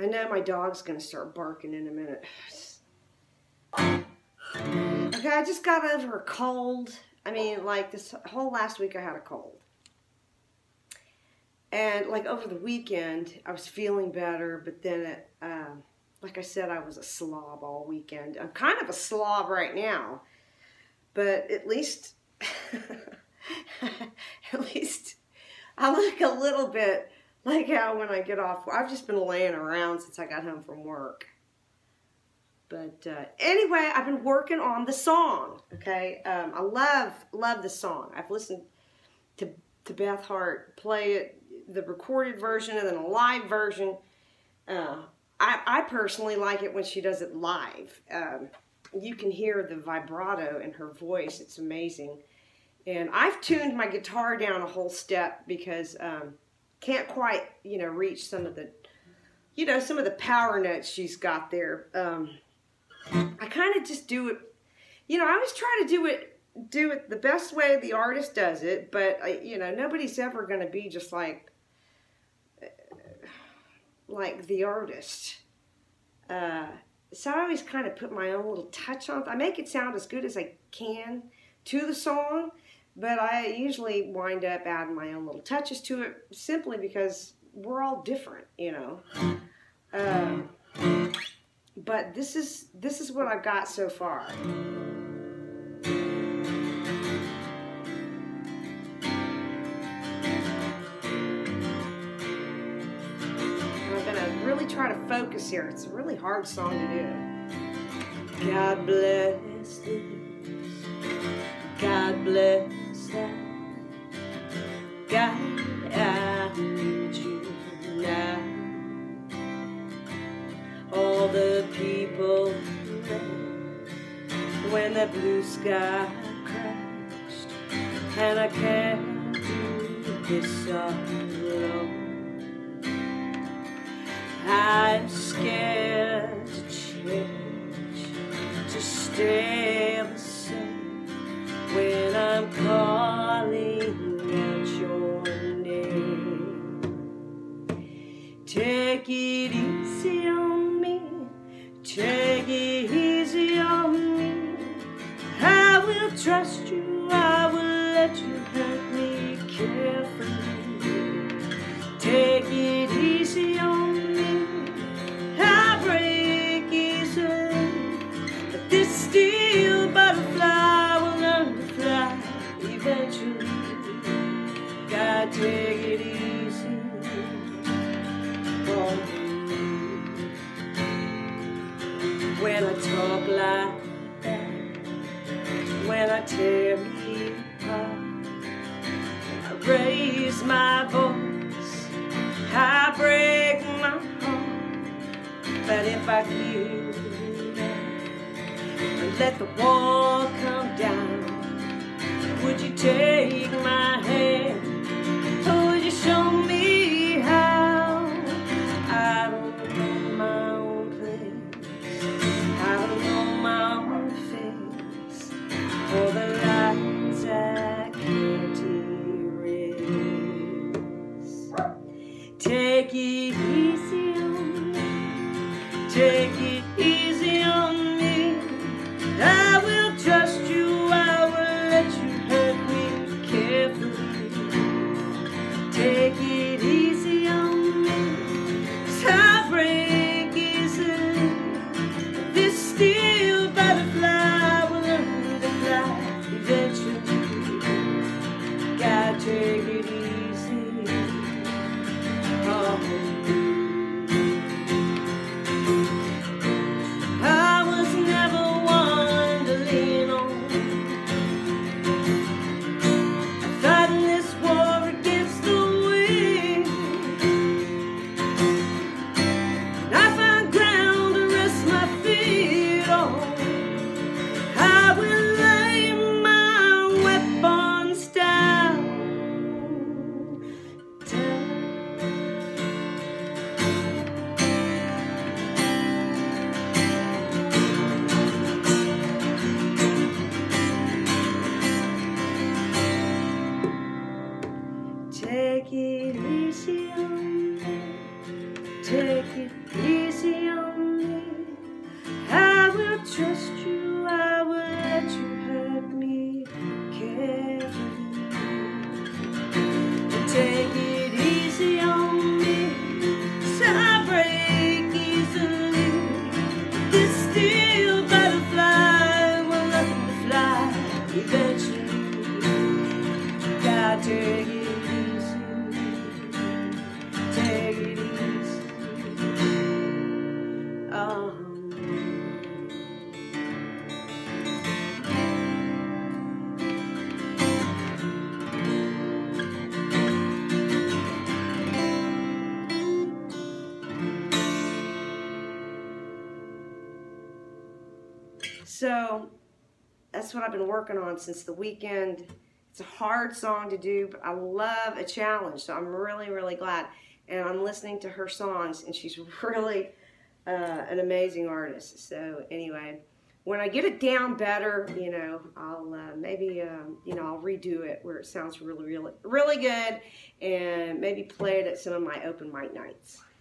I know my dog's going to start barking in a minute. Okay, I just got over a cold. I mean, like this whole last week I had a cold. And like over the weekend, I was feeling better, but then, like I said, I was a slob all weekend. I'm kind of a slob right now, but at least, at least I look a little bit like how when I get off, I've just been laying around since I got home from work. But anyway, I've been working on the song, okay? I love the song. I've listened to Beth Hart play it, the recorded version and then a live version. I personally like it when she does it live. You can hear the vibrato in her voice. It's amazing. And I've tuned my guitar down a whole step because can't quite, reach some of the, some of the power notes she's got there. I kind of just do it, I always try to do it the best way the artist does it, but nobody's ever going to be just like the artist. So I always kind of put my own little touch on it. I make it sound as good as I can to the song, but I usually wind up adding my own little touches to it simply because we're all different, But this is what I've got so far. Really try to focus here. It's a really hard song to do. God bless this. God bless that. God, I need you now. All the people when the blue sky crashed, and I can't do this alone. I'm scared to change, to stay the same when I'm calling out your name. Take it easy on me, take it easy on me. I will trust you, I will let you hurt me carefully. Take it easy on me. This steel butterfly will learn to fly eventually. God, take it easy on me. When I talk like that, when I tear me apart, I raise my voice, I break my heart. But if I feel let the wall come down, would you take my hand, or would you show me how? I don't know my own place, I don't know my own face, or the lines I can't erase. Take it easy on me, take it easy on me. I will trust you, I will let you hurt me carefully. Take it easy on me, I break easily. This steel butterfly will learn to fly eventually. God, take it easy on me. Take it easy on me, take it easy. So that's what I've been working on since the weekend. It's a hard song to do, but I love a challenge, so I'm really, really glad. And I'm listening to her songs, and she's really an amazing artist. So anyway, when I get it down better, you know, I'll maybe, you know, I'll redo it where it sounds really, really, really good, and maybe play it at some of my open mic nights.